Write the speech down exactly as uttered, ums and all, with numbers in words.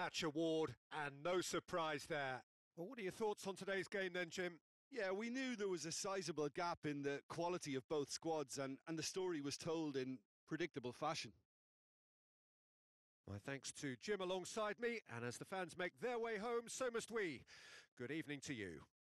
match award, and no surprise there. Well, what are your thoughts on today's game then, Jim? Yeah, we knew there was a sizable gap in the quality of both squads, and, and the story was told in predictable fashion. My thanks to Jim alongside me, and as the fans make their way home, so must we. Good evening to you.